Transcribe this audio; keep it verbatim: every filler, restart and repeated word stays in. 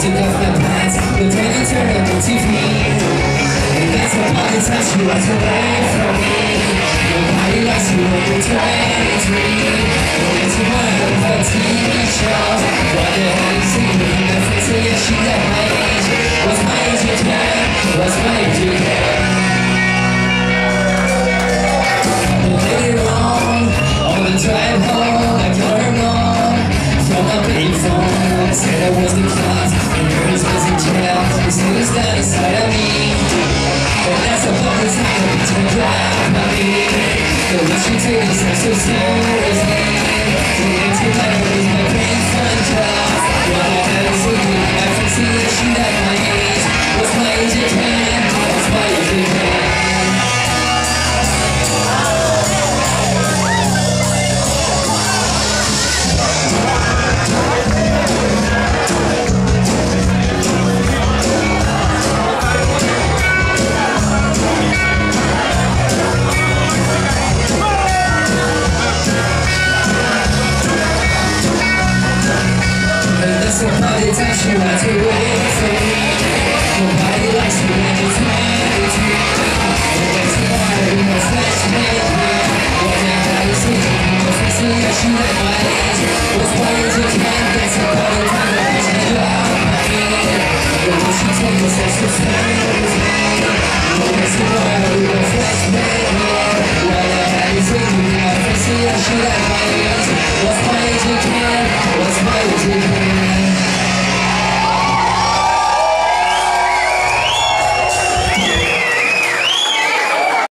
took off my pants, but then I turned on the T V. And that's about the time she walked away from me. Nobody likes you when you're twenty-three. It's a wonderful T V show. What the hell is it in my face? So yeah, she left my age. What's my age you can? What's my age you can? Later on, on the drive home, I got her mom from my big phone. I said I was the cause, and hers was in jail. This news down inside of me. And that's about the time that it's gonna drive by me. But when she took this stuff so seriously, the empty life was my grandson job. What the hell is it? I can see that she left my age. What's my age again? What's my age again? Somebody touch you out to wait for me. Nobody likes you when you're twenty-three. And that's why we must let's make it. What the hell is it? You must be seeing that she left my age. What's my age you can't get somebody time to push me out my head. But when she takes us as her seriously, well that's why we must let's make it. What the hell is it? You must be seeing that she left my age. What's my age you can't? What's my age you